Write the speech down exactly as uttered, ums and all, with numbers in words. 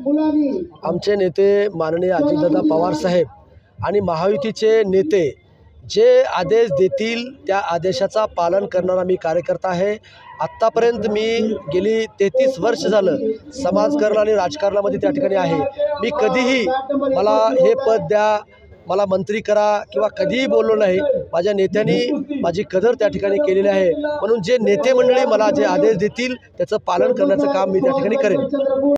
आमचे नेते माननीय अजितदादा पवार साहेब आणि महायुतीचे नेते जे आदेश देतील त्या आदेशाचा पालन करणारा मी कार्यकर्ता आहे। आत्तापर्यंत मी गेली तेहतीस वर्ष झालं समाजकारण आणि राजकारणामध्ये त्या ठिकाणी आहे। मी कधीही मला हे पद द्या, मला मंत्री करा किंवा कधीही बोललो नाही। माझ्या नेत्यांनी माझी कदर त्या ठिकाणी केलेली आहे, म्हणून जे नेते मंडळी मला जे आदेश देतील त्याचं पालन करण्याचं काम मी त्या ठिकाणी करेन।